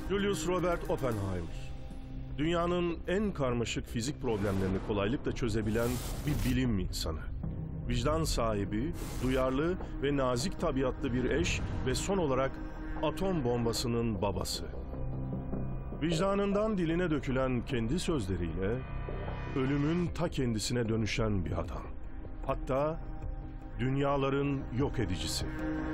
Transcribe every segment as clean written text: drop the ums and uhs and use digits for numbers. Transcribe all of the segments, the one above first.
Julius Robert Oppenheimer, dünyanın en karmaşık fizik problemlerini kolaylıkla çözebilen bir bilim insanı. Vicdan sahibi, duyarlı ve nazik tabiatlı bir eş ve son olarak atom bombasının babası. Vicdanından diline dökülen kendi sözleriyle ölümün ta kendisine dönüşen bir adam. Hatta dünyaların yok edicisi.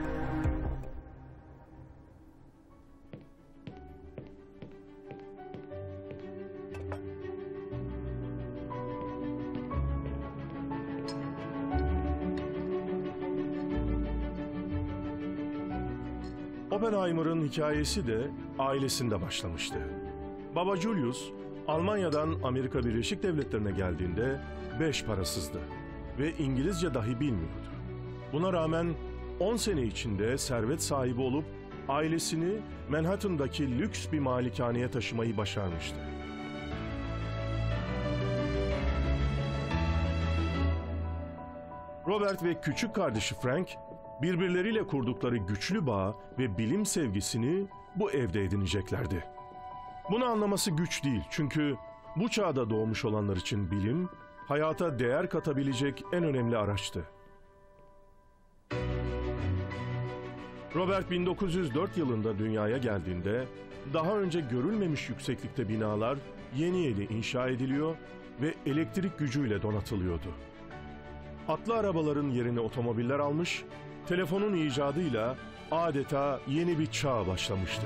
Oppenheimer'ın hikayesi de ailesinde başlamıştı. Baba Julius, Almanya'dan Amerika Birleşik Devletleri'ne geldiğinde beş parasızdı ve İngilizce dahi bilmiyordu. Buna rağmen 10 sene içinde servet sahibi olup ailesini Manhattan'daki lüks bir malikaneye taşımayı başarmıştı. Robert ve küçük kardeşi Frank, birbirleriyle kurdukları güçlü bağ ve bilim sevgisini bu evde edineceklerdi. Bunu anlaması güç değil, çünkü bu çağda doğmuş olanlar için bilim, hayata değer katabilecek en önemli araçtı. Robert 1904 yılında dünyaya geldiğinde, daha önce görülmemiş yükseklikte binalar yeni inşa ediliyor ve elektrik gücüyle donatılıyordu. Atlı arabaların yerini otomobiller almış, telefonun icadıyla adeta yeni bir çağ başlamıştı.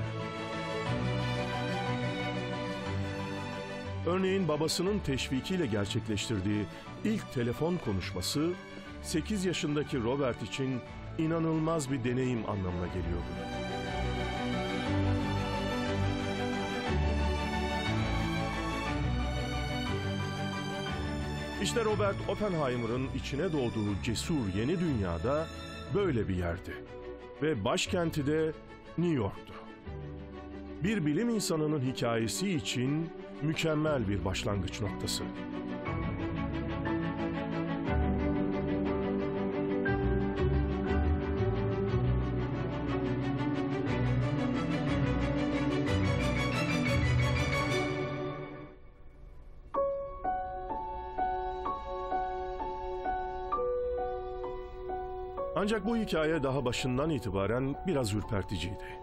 Örneğin babasının teşvikiyle gerçekleştirdiği ilk telefon konuşması 8 yaşındaki Robert için inanılmaz bir deneyim anlamına geliyordu. İşte Robert Oppenheimer'ın içine doğduğu cesur yeni dünyada böyle bir yerdi. Ve başkenti de New York'tu. Bir bilim insanının hikayesi için mükemmel bir başlangıç noktası. Ancak bu hikaye daha başından itibaren biraz ürperticiydi.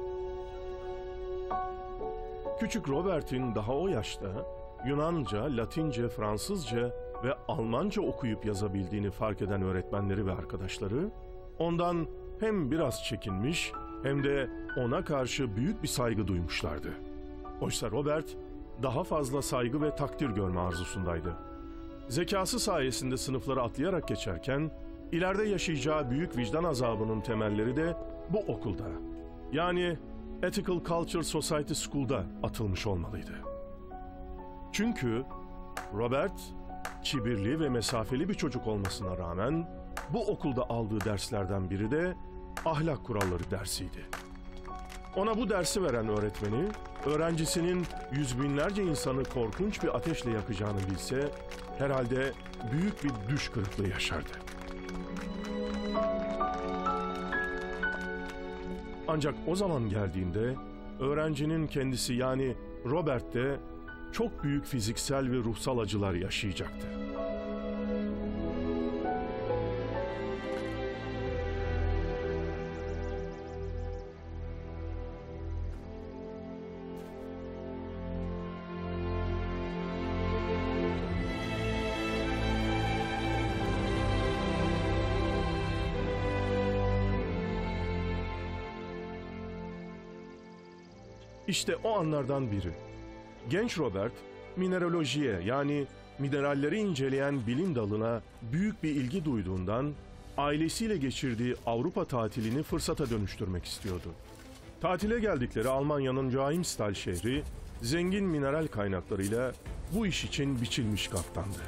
Küçük Robert'in daha o yaşta Yunanca, Latince, Fransızca ve Almanca okuyup yazabildiğini fark eden öğretmenleri ve arkadaşları ondan hem biraz çekinmiş hem de ona karşı büyük bir saygı duymuşlardı. Oysa Robert daha fazla saygı ve takdir görme arzusundaydı. Zekası sayesinde sınıfları atlayarak geçerken ileride yaşayacağı büyük vicdan azabının temelleri de bu okulda, yani Ethical Culture Society School'da atılmış olmalıydı. Çünkü Robert, kibirli ve mesafeli bir çocuk olmasına rağmen bu okulda aldığı derslerden biri de ahlak kuralları dersiydi. Ona bu dersi veren öğretmeni, öğrencisinin yüz binlerce insanı korkunç bir ateşle yakacağını bilse, herhalde büyük bir düş kırıklığı yaşardı. Ancak o zaman geldiğinde öğrencinin kendisi, yani Robert de çok büyük fiziksel ve ruhsal acılar yaşayacaktı. İşte o anlardan biri. Genç Robert, mineralojiye, yani mineralleri inceleyen bilim dalına büyük bir ilgi duyduğundan ailesiyle geçirdiği Avrupa tatilini fırsata dönüştürmek istiyordu. Tatile geldikleri Almanya'nın Joachimsthal şehri zengin mineral kaynaklarıyla bu iş için biçilmiş kaftandı.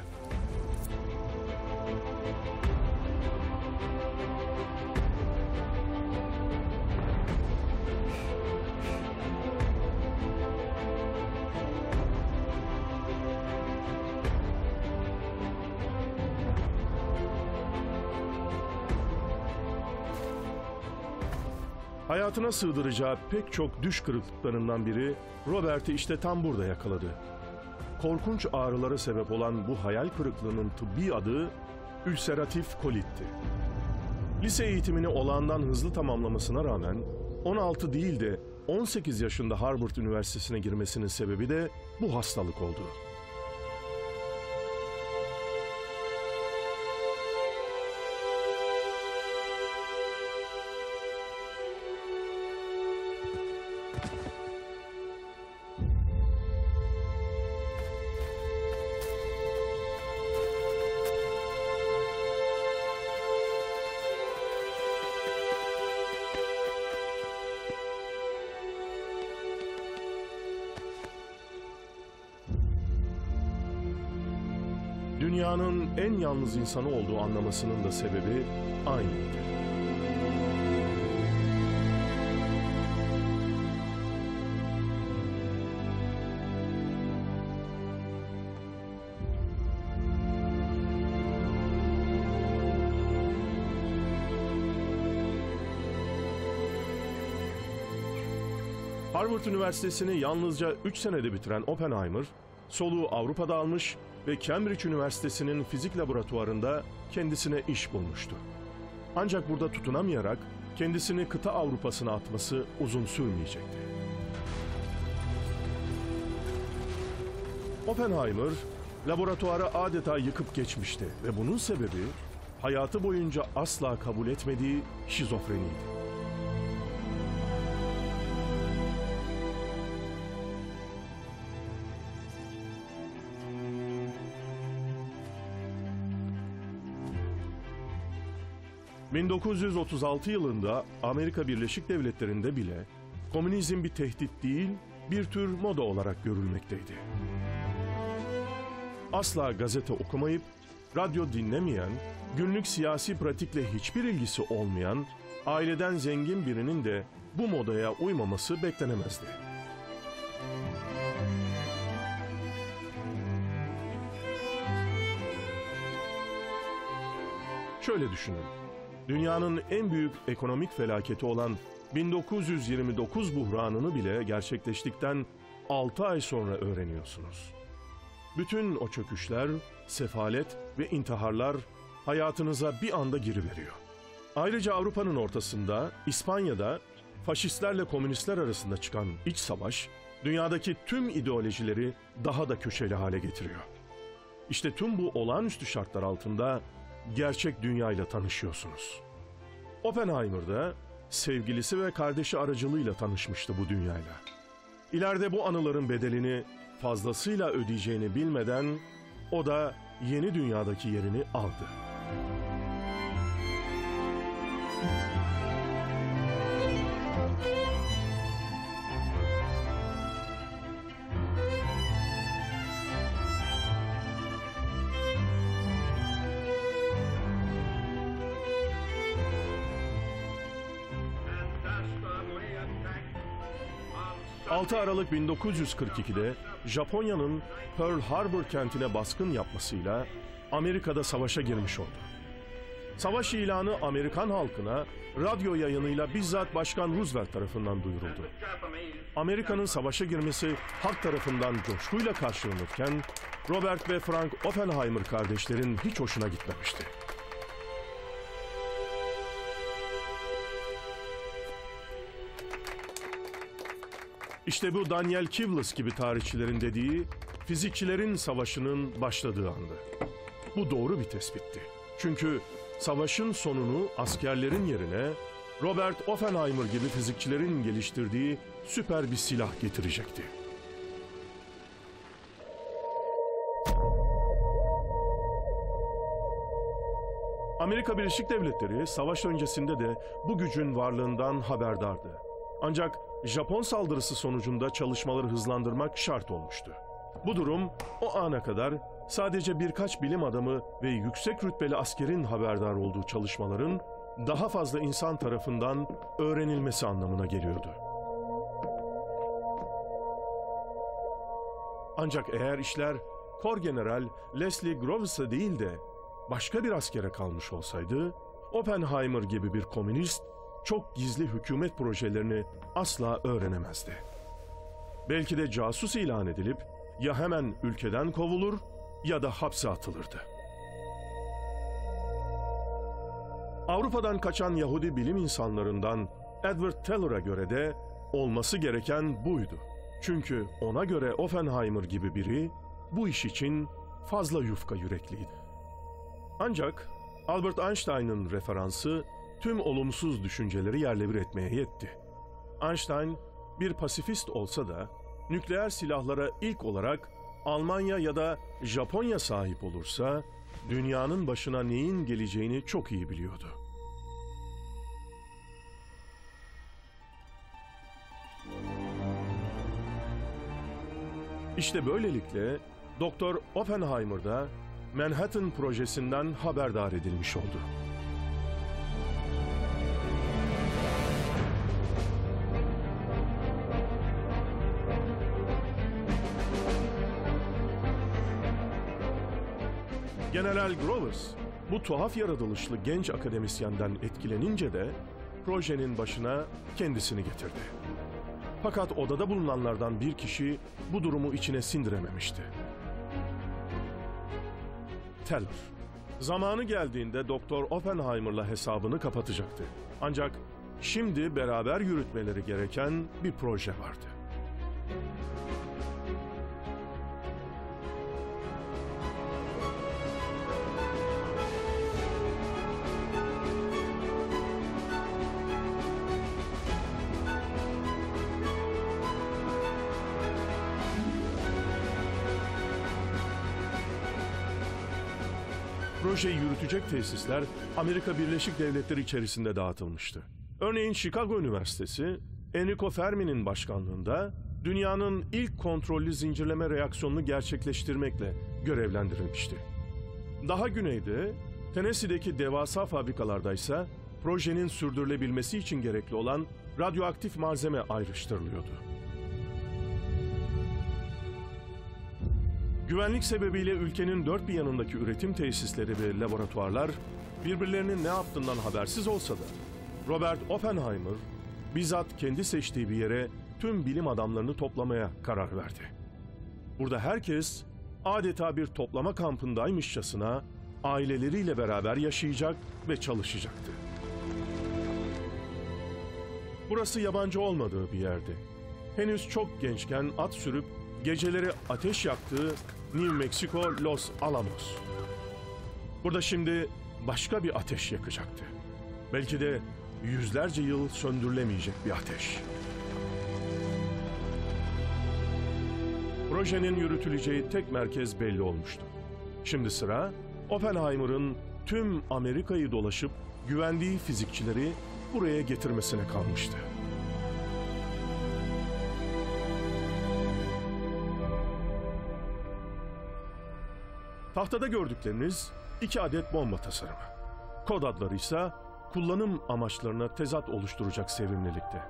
Hayatına sığdıracağı pek çok düş kırıklıklarından biri Robert'i işte tam burada yakaladı. Korkunç ağrılara sebep olan bu hayal kırıklığının tıbbi adı ülseratif kolitti. Lise eğitimini olağandan hızlı tamamlamasına rağmen 16 değil de 18 yaşında Harvard Üniversitesi'ne girmesinin sebebi de bu hastalık oldu. Dünyanın en yalnız insanı olduğu anlamasının da sebebi aynıydı. Harvard Üniversitesi'ni yalnızca 3 senede bitiren Oppenheimer, soluğu Avrupa'da almış ve Cambridge Üniversitesi'nin fizik laboratuvarında kendisine iş bulmuştu. Ancak burada tutunamayarak kendisini kıta Avrupa'sına atması uzun sürmeyecekti. Oppenheimer, laboratuvarı adeta yıkıp geçmişti ve bunun sebebi hayatı boyunca asla kabul etmediği şizofreniydi. ...1936 yılında Amerika Birleşik Devletleri'nde bile komünizm bir tehdit değil, bir tür moda olarak görülmekteydi. Asla gazete okumayıp, radyo dinlemeyen, günlük siyasi pratikle hiçbir ilgisi olmayan, aileden zengin birinin de bu modaya uymaması beklenemezdi. Şöyle düşünün. Dünyanın en büyük ekonomik felaketi olan 1929 buhranını bile gerçekleştikten 6 ay sonra öğreniyorsunuz. Bütün o çöküşler, sefalet ve intiharlar hayatınıza bir anda giriveriyor. Ayrıca Avrupa'nın ortasında, İspanya'da faşistlerle komünistler arasında çıkan iç savaş, dünyadaki tüm ideolojileri daha da köşeli hale getiriyor. İşte tüm bu olağanüstü şartlar altında gerçek dünyayla tanışıyorsunuz. Oppenheimer da sevgilisi ve kardeşi aracılığıyla tanışmıştı bu dünyayla. İleride bu anıların bedelini fazlasıyla ödeyeceğini bilmeden o da yeni dünyadaki yerini aldı. ...6 Aralık 1942'de Japonya'nın Pearl Harbor kentine baskın yapmasıyla Amerika'da savaşa girmiş oldu. Savaş ilanı Amerikan halkına radyo yayınıyla bizzat Başkan Roosevelt tarafından duyuruldu. Amerika'nın savaşa girmesi halk tarafından coşkuyla karşılanırken Robert ve Frank Oppenheimer kardeşlerin hiç hoşuna gitmemişti. İşte bu Daniel Kivles gibi tarihçilerin dediği fizikçilerin savaşının başladığı andı. Bu doğru bir tespitti. Çünkü savaşın sonunu askerlerin yerine Robert Oppenheimer gibi fizikçilerin geliştirdiği süper bir silah getirecekti. Amerika Birleşik Devletleri savaş öncesinde de bu gücün varlığından haberdardı. Ancak Japon saldırısı sonucunda çalışmaları hızlandırmak şart olmuştu. Bu durum o ana kadar sadece birkaç bilim adamı ve yüksek rütbeli askerin haberdar olduğu çalışmaların daha fazla insan tarafından öğrenilmesi anlamına geliyordu. Ancak eğer işler Korgeneral Leslie Groves'a değil de başka bir askere kalmış olsaydı, Oppenheimer gibi bir komünist çok gizli hükümet projelerini asla öğrenemezdi. Belki de casus ilan edilip ya hemen ülkeden kovulur ya da hapse atılırdı. Avrupa'dan kaçan Yahudi bilim insanlarından Edward Teller'a göre de olması gereken buydu. Çünkü ona göre Oppenheimer gibi biri bu iş için fazla yufka yürekliydi. Ancak Albert Einstein'ın referansı tüm olumsuz düşünceleri yerle bir etmeye yetti. Einstein bir pasifist olsa da nükleer silahlara ilk olarak Almanya ya da Japonya sahip olursa dünyanın başına neyin geleceğini çok iyi biliyordu. İşte böylelikle Doktor Oppenheimer da Manhattan projesinden haberdar edilmiş oldu. General Groves, bu tuhaf yaratılışlı genç akademisyenden etkilenince de projenin başına kendisini getirdi. Fakat odada bulunanlardan bir kişi bu durumu içine sindirememişti. Teller, zamanı geldiğinde Doktor Oppenheimer'la hesabını kapatacaktı. Ancak şimdi beraber yürütmeleri gereken bir proje vardı. Projeyi yürütecek tesisler Amerika Birleşik Devletleri içerisinde dağıtılmıştı. Örneğin Chicago Üniversitesi, Enrico Fermi'nin başkanlığında dünyanın ilk kontrollü zincirleme reaksiyonunu gerçekleştirmekle görevlendirilmişti. Daha güneyde, Tennessee'deki devasa fabrikalardaysa projenin sürdürülebilmesi için gerekli olan radyoaktif malzeme ayrıştırılıyordu. Güvenlik sebebiyle ülkenin dört bir yanındaki üretim tesisleri ve laboratuvarlar birbirlerinin ne yaptığından habersiz olsa da Robert Oppenheimer bizzat kendi seçtiği bir yere tüm bilim adamlarını toplamaya karar verdi. Burada herkes adeta bir toplama kampındaymışçasına aileleriyle beraber yaşayacak ve çalışacaktı. Burası yabancı olmadığı bir yerdi. Henüz çok gençken at sürüp geceleri ateş yaktığı New Mexico, Los Alamos. Burada şimdi başka bir ateş yakacaktı. Belki de yüzlerce yıl söndürülemeyecek bir ateş. Projenin yürütüleceği tek merkez belli olmuştu. Şimdi sıra Oppenheimer'ın tüm Amerika'yı dolaşıp güvendiği fizikçileri buraya getirmesine kalmıştı. Tahtada gördükleriniz 2 adet bomba tasarımı. Kod adları ise kullanım amaçlarına tezat oluşturacak sevimlilikte.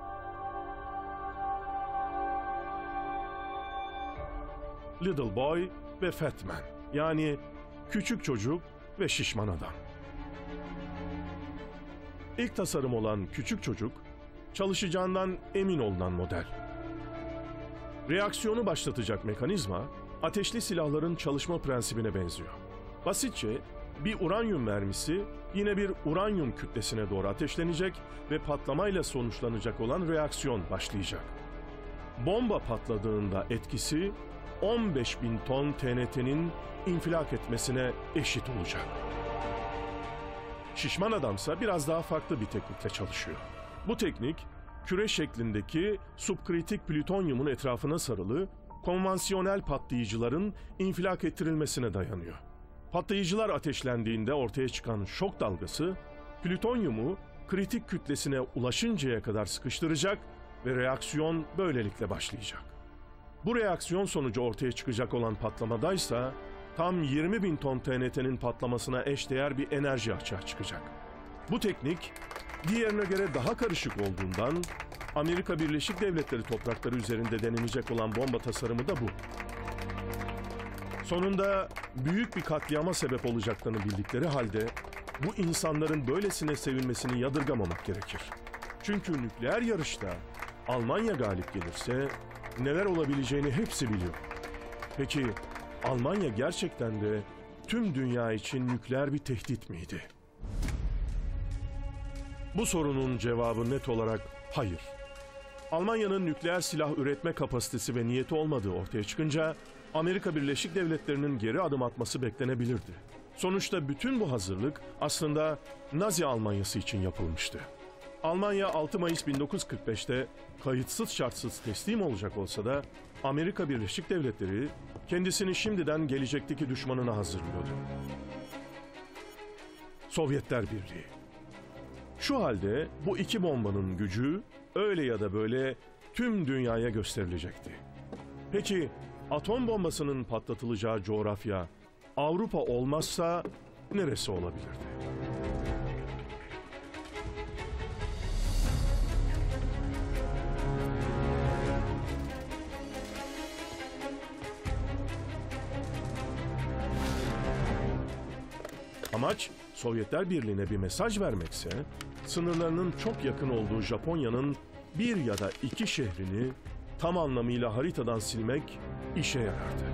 Little Boy ve Fat Man, yani küçük çocuk ve şişman adam. İlk tasarım olan küçük çocuk, çalışacağından emin olunan model. Reaksiyonu başlatacak mekanizma, ateşli silahların çalışma prensibine benziyor. Basitçe bir uranyum mermisi yine bir uranyum kütlesine doğru ateşlenecek ve patlamayla sonuçlanacak olan reaksiyon başlayacak. Bomba patladığında etkisi 15.000 ton TNT'nin infilak etmesine eşit olacak. Şişman adamsa biraz daha farklı bir teknikle çalışıyor. Bu teknik küre şeklindeki subkritik plütonyumun etrafına sarılı konvansiyonel patlayıcıların infilak ettirilmesine dayanıyor. Patlayıcılar ateşlendiğinde ortaya çıkan şok dalgası, plütonyumu kritik kütlesine ulaşıncaya kadar sıkıştıracak ve reaksiyon böylelikle başlayacak. Bu reaksiyon sonucu ortaya çıkacak olan patlamadaysa, tam 20.000 ton TNT'nin patlamasına eşdeğer bir enerji açığa çıkacak. Bu teknik, diğerine göre daha karışık olduğundan, Amerika Birleşik Devletleri toprakları üzerinde denenecek olan bomba tasarımı da bu. Sonunda büyük bir katliama sebep olacaklarını bildikleri halde bu insanların böylesine sevilmesini yadırgamamak gerekir. Çünkü nükleer yarışta Almanya galip gelirse neler olabileceğini hepsi biliyor. Peki Almanya gerçekten de tüm dünya için nükleer bir tehdit miydi? Bu sorunun cevabı net olarak hayır. Almanya'nın nükleer silah üretme kapasitesi ve niyeti olmadığı ortaya çıkınca Amerika Birleşik Devletleri'nin geri adım atması beklenebilirdi. Sonuçta bütün bu hazırlık aslında Nazi Almanyası için yapılmıştı. Almanya 6 Mayıs 1945'te kayıtsız şartsız teslim olacak olsa da Amerika Birleşik Devletleri kendisini şimdiden gelecekteki düşmanına hazırlıyordu. Sovyetler Birliği. Şu halde bu iki bombanın gücü öyle ya da böyle tüm dünyaya gösterilecekti. Peki atom bombasının patlatılacağı coğrafya Avrupa olmazsa neresi olabilirdi? Amaç Sovyetler Birliği'ne bir mesaj vermekse, sınırlarının çok yakın olduğu Japonya'nın bir ya da iki şehrini tam anlamıyla haritadan silmek işe yarardı.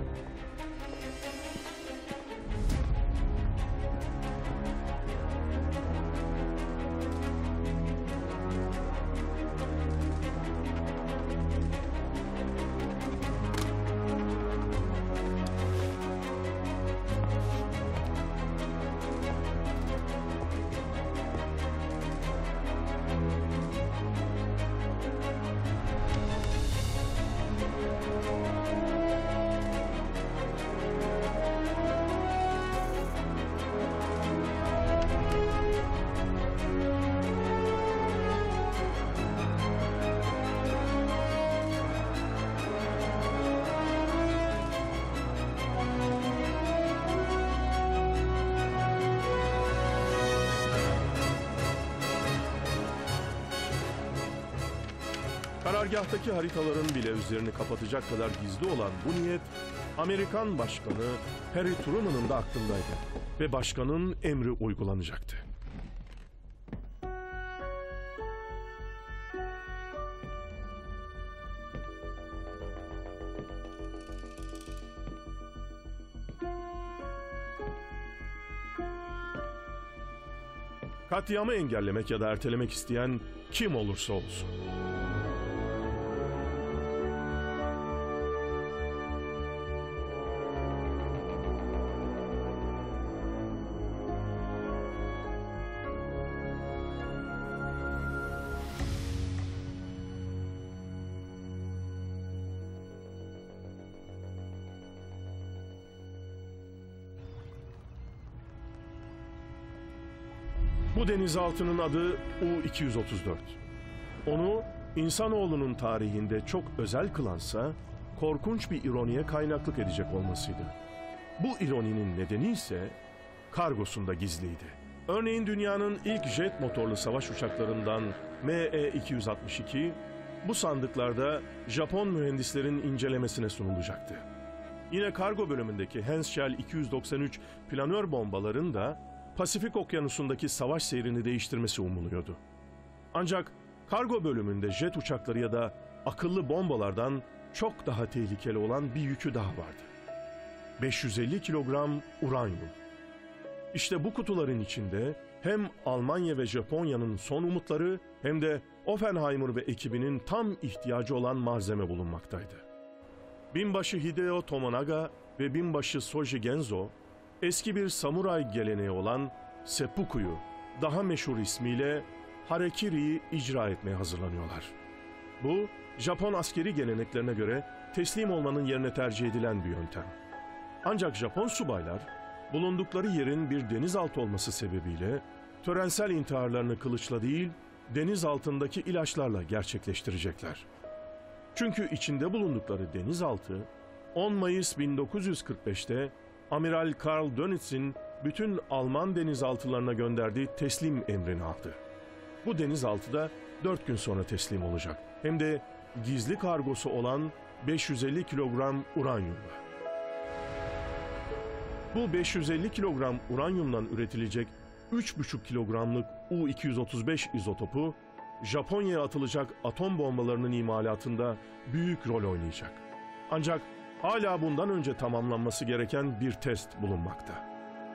Karargahtaki haritaların bile üzerini kapatacak kadar gizli olan bu niyet, Amerikan Başkanı Harry Truman'ın da aklındaydı ve başkanın emri uygulanacaktı. Katliamı engellemek ya da ertelemek isteyen kim olursa olsun. Bu denizaltının adı U-234. Onu insanoğlunun tarihinde çok özel kılansa korkunç bir ironiye kaynaklık edecek olmasıydı. Bu ironinin nedeni ise kargosunda gizliydi. Örneğin dünyanın ilk jet motorlu savaş uçaklarından ME-262 bu sandıklarda Japon mühendislerin incelemesine sunulacaktı. Yine kargo bölümündeki Henschel 293 planör bombaların da Pasifik Okyanusu'ndaki savaş seyrini değiştirmesi umuluyordu. Ancak kargo bölümünde jet uçakları ya da akıllı bombalardan çok daha tehlikeli olan bir yükü daha vardı. 550 kilogram uranyum. İşte bu kutuların içinde hem Almanya ve Japonya'nın son umutları hem de Oppenheimer ve ekibinin tam ihtiyacı olan malzeme bulunmaktaydı. Binbaşı Hideo Tomonaga ve binbaşı Soji Genzo, eski bir samuray geleneği olan seppuku'yu daha meşhur ismiyle harakiri'yi icra etmeye hazırlanıyorlar. Bu, Japon askeri geleneklerine göre teslim olmanın yerine tercih edilen bir yöntem. Ancak Japon subaylar, bulundukları yerin bir denizaltı olması sebebiyle törensel intiharlarını kılıçla değil, deniz altındaki ilaçlarla gerçekleştirecekler. Çünkü içinde bulundukları denizaltı, 10 Mayıs 1945'te Amiral Karl Dönitz'in bütün Alman denizaltılarına gönderdiği teslim emrini aldı. Bu denizaltı da 4 gün sonra teslim olacak. Hem de gizli kargosu olan 550 kilogram uranyumla. Bu 550 kilogram uranyumdan üretilecek 3,5 kilogramlık U-235 izotopu Japonya'ya atılacak atom bombalarının imalatında büyük rol oynayacak. Ancak hala bundan önce tamamlanması gereken bir test bulunmakta.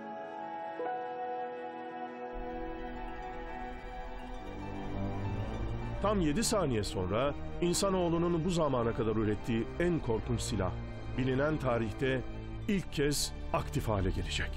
Tam 7 saniye sonra insanoğlunun bu zamana kadar ürettiği en korkunç silah, bilinen tarihte ilk kez aktif hale gelecek.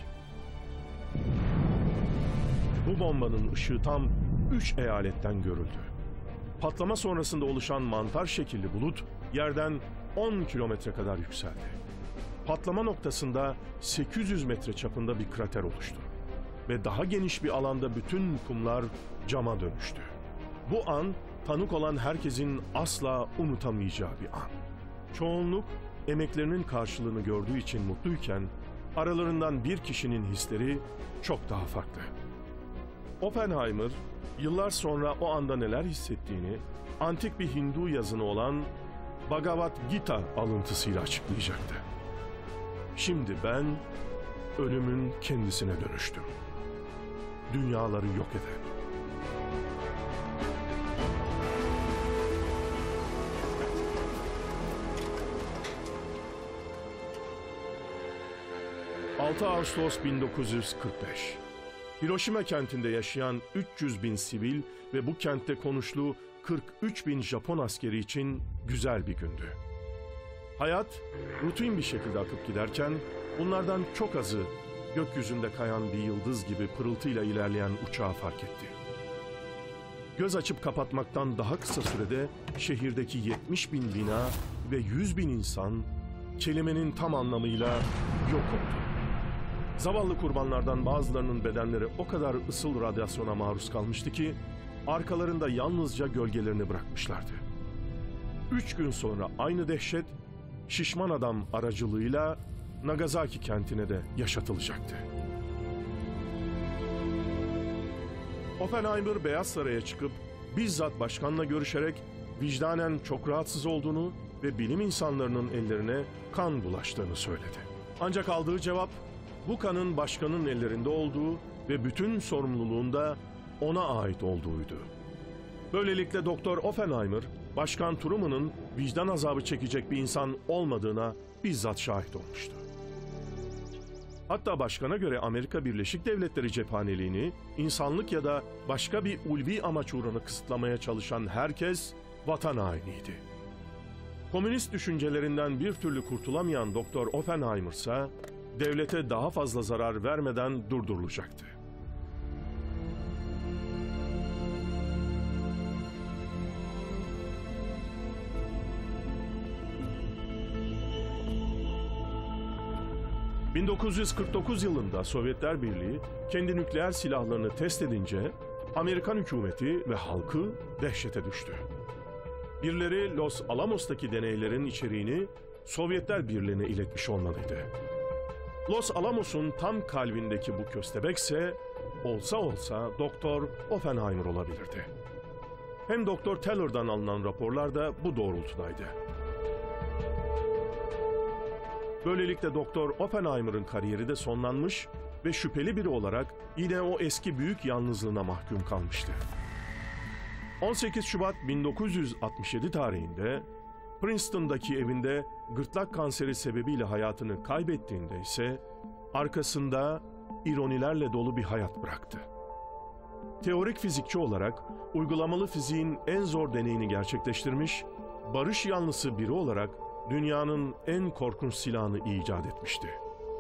Bu bombanın ışığı tam 3 eyaletten görüldü. Patlama sonrasında oluşan mantar şekilli bulut yerden 10 kilometre kadar yükseldi. Patlama noktasında 800 metre çapında bir krater oluştu. Ve daha geniş bir alanda bütün kumlar cama dönüştü. Bu an tanık olan herkesin asla unutamayacağı bir an. Çoğunluk emeklerinin karşılığını gördüğü için mutluyken aralarından bir kişinin hisleri çok daha farklı. Oppenheimer yıllar sonra o anda neler hissettiğini antik bir Hindu yazını olan Bhagavad Gita alıntısıyla açıklayacaktı. Şimdi ben ölümün kendisine dönüştüm. Dünyaları yok eden. ...6 Ağustos 1945... Hiroşima kentinde yaşayan 300 bin sivil ve bu kentte konuşlu 43 bin Japon askeri için güzel bir gündü. Hayat rutin bir şekilde akıp giderken bunlardan çok azı gökyüzünde kayan bir yıldız gibi pırıltıyla ilerleyen uçağı fark etti. Göz açıp kapatmaktan daha kısa sürede şehirdeki 70 bin bina ve 100 bin insan kelimenin tam anlamıyla yok oldu. Zavallı kurbanlardan bazılarının bedenleri o kadar ısıl radyasyona maruz kalmıştı ki arkalarında yalnızca gölgelerini bırakmışlardı. 3 gün sonra aynı dehşet şişman adam aracılığıyla Nagasaki kentine de yaşatılacaktı. Oppenheimer Beyaz Saray'a çıkıp bizzat başkanla görüşerek vicdanen çok rahatsız olduğunu ve bilim insanlarının ellerine kan bulaştığını söyledi. Ancak aldığı cevap bu kanın başkanın ellerinde olduğu ve bütün sorumluluğun da ona ait olduğuydu. Böylelikle Doktor Oppenheimer, Başkan Truman'ın vicdan azabı çekecek bir insan olmadığına bizzat şahit olmuştu. Hatta başkana göre Amerika Birleşik Devletleri cephaneliğini insanlık ya da başka bir ulvi amaç uğruna kısıtlamaya çalışan herkes vatan hainiydi. Komünist düşüncelerinden bir türlü kurtulamayan Doktor Oppenheimer ise devlete daha fazla zarar vermeden durdurulacaktı. ...1949 yılında Sovyetler Birliği kendi nükleer silahlarını test edince Amerikan hükümeti ve halkı dehşete düştü. Birileri Los Alamos'taki deneylerin içeriğini Sovyetler Birliği'ne iletmiş olmalıydı. Los Alamos'un tam kalbindeki bu köstebekse olsa Doktor Oppenheimer olabilirdi. Hem Doktor Taylor'dan alınan raporlar da bu doğrultudaydı. Böylelikle Doktor Oppenheimer'ın kariyeri de sonlanmış ve şüpheli biri olarak yine o eski büyük yalnızlığına mahkum kalmıştı. 18 Şubat 1967 tarihinde Princeton'daki evinde gırtlak kanseri sebebiyle hayatını kaybettiğinde ise arkasında ironilerle dolu bir hayat bıraktı. Teorik fizikçi olarak uygulamalı fiziğin en zor deneyini gerçekleştirmiş, barış yanlısı biri olarak dünyanın en korkunç silahını icat etmişti.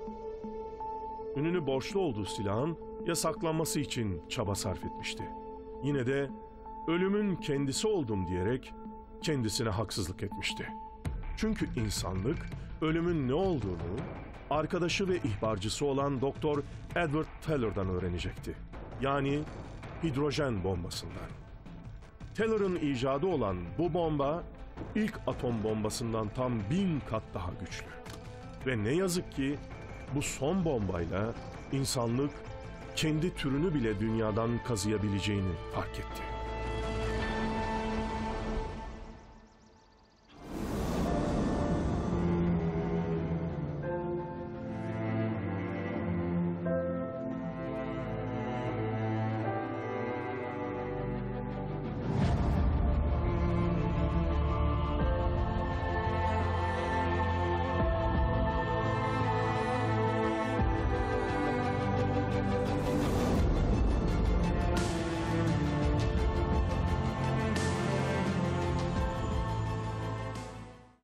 Ününü borçlu olduğu silahın yasaklanması için çaba sarf etmişti. Yine de ölümün kendisi oldum diyerek kendisine haksızlık etmişti. Çünkü insanlık ölümün ne olduğunu arkadaşı ve ihbarcısı olan Doktor Edward Taylor'dan öğrenecekti. Yani hidrojen bombasından. Taylor'ın icadı olan bu bomba ilk atom bombasından tam 1000 kat daha güçlü. Ve ne yazık ki bu son bombayla insanlık kendi türünü bile dünyadan kazıyabileceğini fark etti.